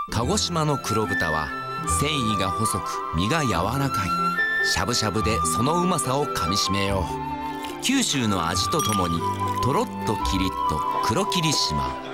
鹿児島の黒豚は繊維が細く身が柔らかい。しゃぶしゃぶでそのうまさをかみしめよう。九州の味とともにとろっとキリッと黒霧島。